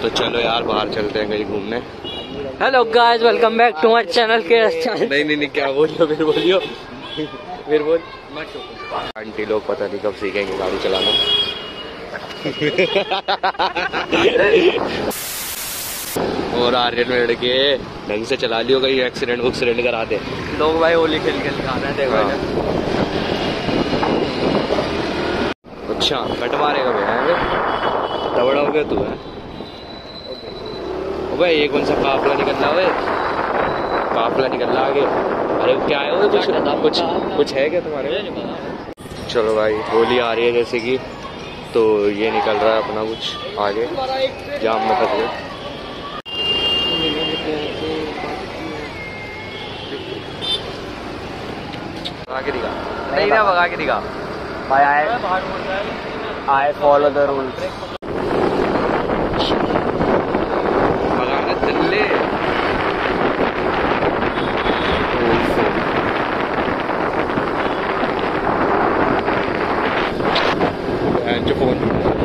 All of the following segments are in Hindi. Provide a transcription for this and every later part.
तो चलो यार बाहर चलते हैं कहीं घूमने। Hello guys, welcome back to my channel के। नहीं क्या बोलियो, फिर बोलियो, फिर बोल। आंटी लोग पता नहीं कब सीखेंगे गाड़ी चलाना। और आर्यन में लड़के ढंग से चला लियो, कहीं एक्सीडेंट करा दे। लोग भाई होली खेल खेल आ रहे हैं, देखो। अच्छा कट मारेगा भैया, दबड़ा हो गया तू है। भाई ये कौन सा काफला निकल रहा है? काफला निकल रहा आगे। अरे क्या है वो, कुछ है क्या तुम्हारे? चलो भाई होली आ रही है जैसे कि, तो ये निकल रहा है अपना कुछ आगे, जाम में फंस गए। भगा के दिखा, नहीं ना भगा के दिखा भाई। I follow the rules. भगाना चल ले। जो फोन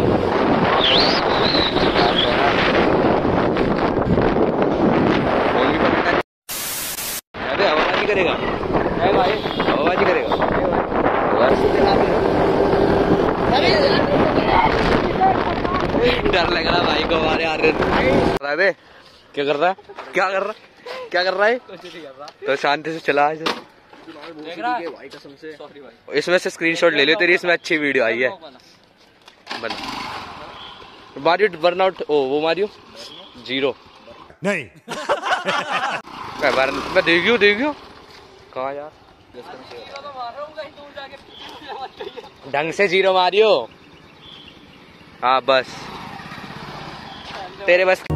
भी पकड़ना। अरे हवाबाजी करेगा भाई, हवाबाजी करेगा। डर लग रहा भाई को हमारे आर्यन। बता दे क्या कर रहा है, क्या कर रहा है? तो शांति से चला। भाई कसम से इसमें से स्क्रीनशॉट ले लो, तेरी इसमें अच्छी वीडियो आई है। मारियो बर्नआउट, ओ वो मारियो 0 नहीं। मैं देखियो कहाँ यार, ढंग से 0 मारियो। हाँ बस तेरे बस।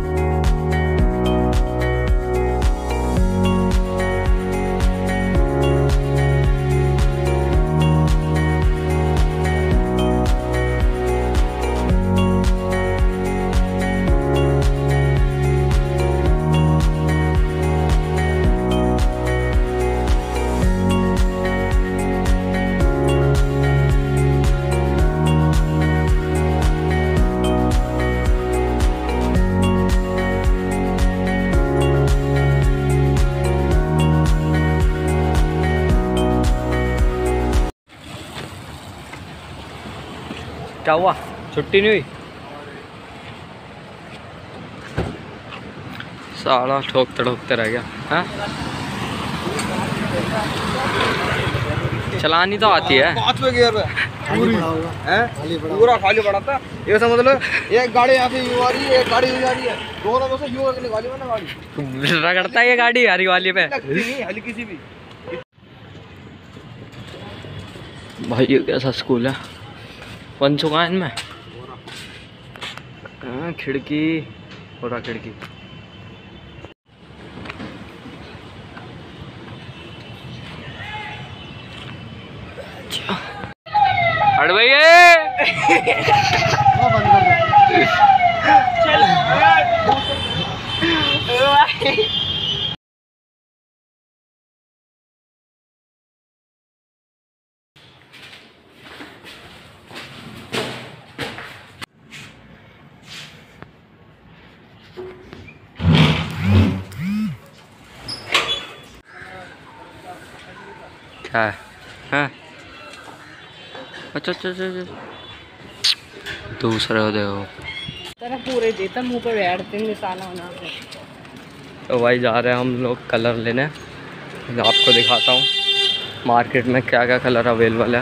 क्या हुआ, छुट्टी नहीं हुई? साला ठोकते रह गया। हाँ चलानी तो आती है। 5वें गियर पे पूरा खाली पड़ा था। ये समझ लो एक गाड़ी यहाँ से यूं आ रही है, एक गाड़ी यूं आ रही है, दोनों में से यूं निकाली मैंने गाड़ी। रगड़ता है ये गाड़ी हरी वाली पे, हल्की सी भी। भाई ये कैसा स्कूल है, बन चुका है इनमें। खिड़की पूरा खिड़की। हट भैया क्या है? हाँ अच्छा दूसरे हो देखो तेरा पूरे देता मुंह पे बैठते निशाना होना। तो भाई जा रहे हैं हम लोग कलर लेने। आपको दिखाता हूँ मार्केट में क्या क्या कलर अवेलेबल है।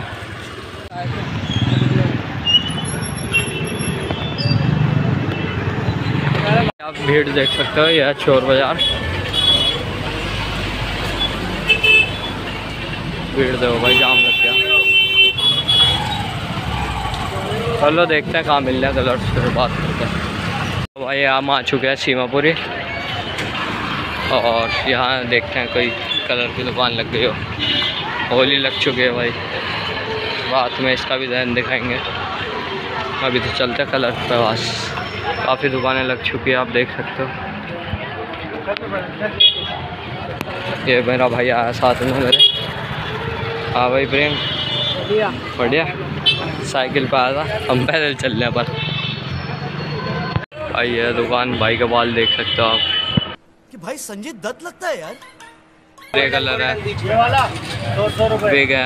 आप भीड़ देख सकते हो, यह चोर बाजार। भीड़ देखो भाई, जाम लग गया। चलो देखते हैं कहाँ मिल रहा है कलर, फिर बात करते हैं। भाई हम आ चुके हैं सीमापुरी, और यहाँ देखते हैं कोई कलर की दुकान लग गई हो। होली लग चुकी है भाई, बाद में इसका भी ध्यान दिखाएंगे। अभी तो चलते कलर पे पास, काफ़ी दुकानें लग चुकी है, आप देख सकते हो। ये मेरा भाई आया साथ में मेरे। हाँ भाई प्रेम बढ़िया। साइकिल पे आया था, हम पैदल चल रहे पर। भाई है दुकान, भाई का बाल देख सकते हो आप कि भाई संजय दत्त लगता है यार। ग्रे कलर है, ये वाला 200 रुपए। बिग है।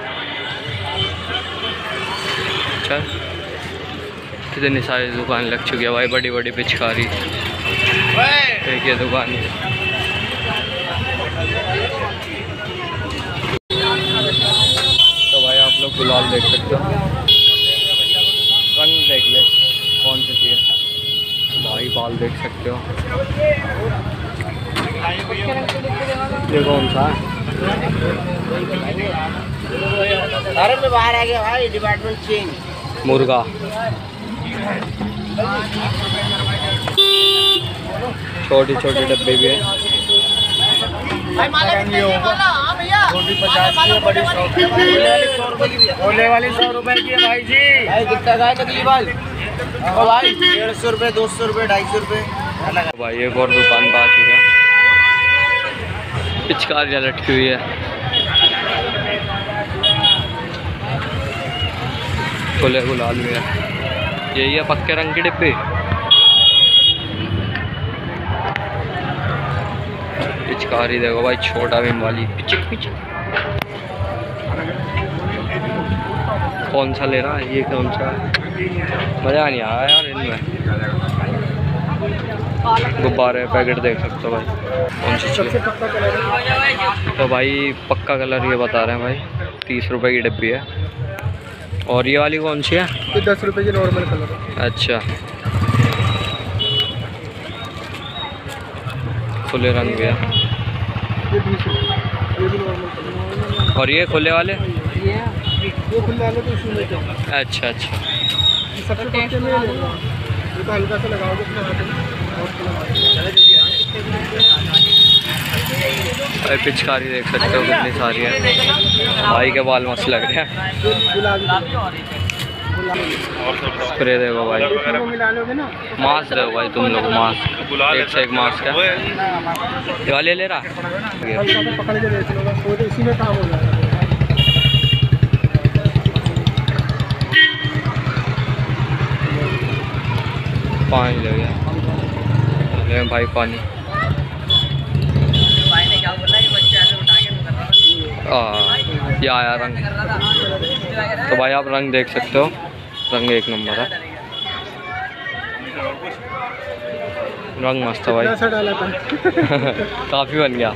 चल कितनी सारी दुकान लग चुकी है भाई, बड़ी बड़ी पिचकारी। देखिए दुकान, तो भाई आप लोग गुलाल देख सकते हो, रंग देख ले कौन से चाहिए। भाई बाल देख सकते हो, ये कौन सा है? अरे मैं बाहर आ गया भाई, डिपार्टमेंट चेंज। मुर्गा, छोटी छोटी डब्बे भी है। ओले वाली 100 रुपए की है भाई जी। भाई कितना का है नकली बाल? ओ भाई 150 रुपए, 200 रुपए, 250 रुपए। भाई एक और दुकान पे आ चुका है, पिचकारियाँ लटकी हुई है। खुले गुलाल में है, यही है पक्के रंग की डिब्बी। पिचकारी देखो भाई, छोटा भीम वाली पिचक पिचक। कौन सा ले रहा है ये, कौन सा? मज़ा नहीं आया यार इनमें। गुब्बारे पैकेट देख सकते हो भाई, कौन सी चीज़। तो भाई पक्का कलर ये बता रहे हैं भाई, 30 रुपए की डिब्बी है। और ये वाली कौन सी है? ये 10 रुपए की नॉर्मल कलर है। अच्छा, खुले रंग भी है। ये 20 रुपए, ये भी नॉर्मल कलर। और ये खुले वाले? ये खुले वाले तो इशू नहीं है। अच्छा अच्छा, ये सबसे पक्के में ले लो, ये तो हल्का सा लगाओगे अपने हाथ में। भाई पिचकारी देख सकते हो कितनी सारी है। भाई के बाल मस्त लग रहे हैं। स्प्रे देखो भाई, मास्क देखो भाई तुम लोग, मास्क एक से एक मास्क है। ये वाले ले रहा पकड़ के देख लो, तो इसी में काम हो जाएगा। पानी ले गया, ले भाई पानी। ये आया रंग, तो भाई आप रंग देख सकते हो, रंग एक नंबर है, रंग मस्त है भाई। काफ़ी बन गया।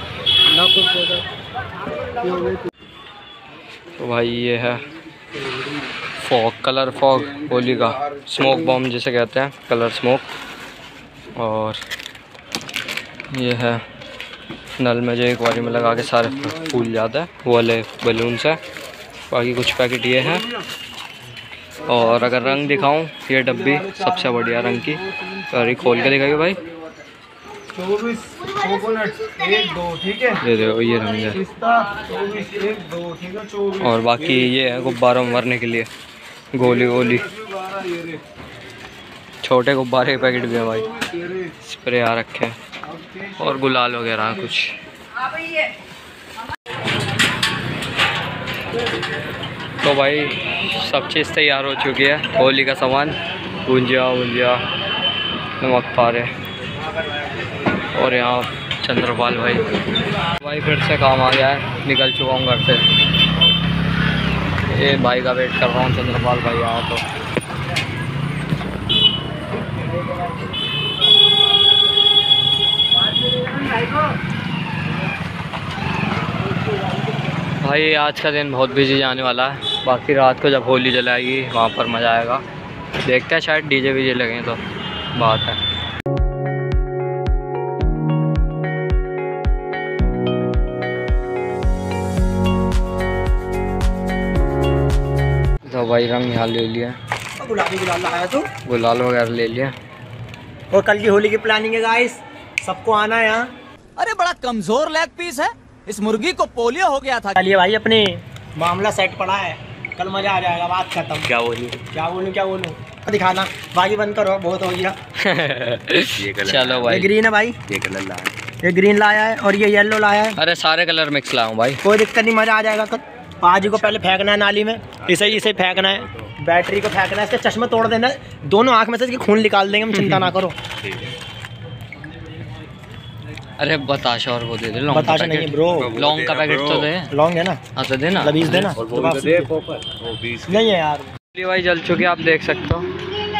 तो भाई ये है फॉग, कलर फॉग, होली का स्मोक बॉम्ब जिसे कहते हैं, कलर स्मोक। और ये है नल में जो एक बारी में लगा के सारे फूल जाता है, वो वाले बलून्स है। बाकी कुछ पैकेट ये हैं। और अगर रंग दिखाऊं, ये डब्बी सबसे बढ़िया रंग की, और खोल के दिखाइए भाई। 24 कोकोनट 1 2, ठीक है। ये देखो ये रंग है। 24 1 2, ठीक है। 24 और बाकी ये है गुब्बारों में भरने के लिए, गोली गोली छोटे गुब्बारे के पैकेट भी है भाई, स्प्रे आ रखे हैं, और गुलाल वगैरह कुछ। तो भाई सब चीज़ तैयार हो चुकी है, होली का सामान, गुंजिया वुंजिया, नमक पारे। और यहाँ चंद्रपाल भाई फिर से काम आ गया है, निकल चुका हूँ घर से। ये भाई का वेट कर रहा हूँ, चंद्रपाल भाई आया तो। भाई आज का दिन बहुत बिजी जाने वाला है, बाकी रात को जब होली जलाएगी वहाँ पर मज़ा आएगा। देखते हैं, शायद डीजे वीजे लगें तो बात है। तो भाई रंग यहाँ ले लिया, गुलाबी गुलाल लगाया तो, गुलाल वगैरह ले लिया। और कल की होली की प्लानिंग है गाइस, सबको आना है यहाँ। अरे बड़ा कमजोर लेग पीस है, इस मुर्गी को पोलियो हो गया था। चलिए भाई, अपने मामला सेट पड़ा है, कल मजा आ जाएगा। बात खत्म। क्या बोलूँ क्या बोलूँ दिखाना, बाकी बंद करो, बहुत हो गया। चलो भाई, ये ग्रीन है भाई, ये कलर लाया, ये ग्रीन लाया है, और ये येलो लाया है। अरे सारे कलर मिक्स लाऊं भाई, कोई दिक्कत नहीं, मजा आ जाएगा। कल आज को पहले फेंकना है नाली में, इसे फेंकना है, बैटरी को फेंकना है, इसके चश्मे तोड़ देना, दोनों आँख में से इसकी खून निकाल देंगे हम, चिंता ना करो। अरे बताशा और वो दे दे, बताशा नहीं है ब्रो, लौंग का पैकेट तो दे। लौंग है ना, हाँ तो दे ना, लबीज देना। नहीं है यार भाई जल चुके आप देख सकते हो।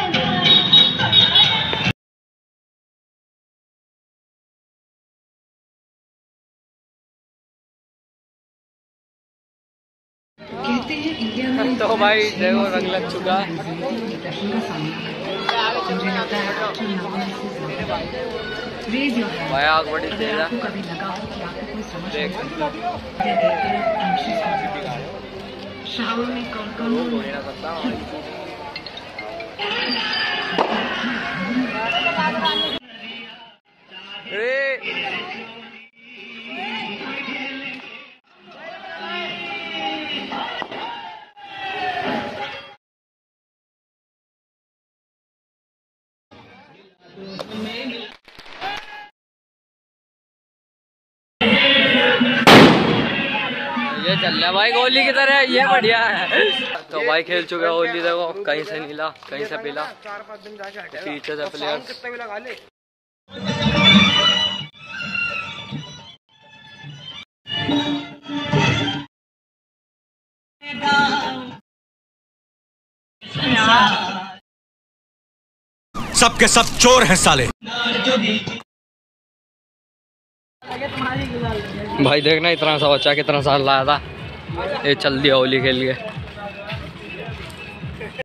तो भाई देखो रंग लग चुका। भाई आग बड़ी तेज है, देख ये चल रहा है भाई होली की तरह, ये बढ़िया है। तो भाई खेल चुका है होली, देखो कहीं से नीला कहीं से पीला, पीछे से प्लेयर। सबके सब चोर हैं साले। भाई देखना इतना सा बच्चा कितना साल लाया था, ये चल दिया होली खेल के।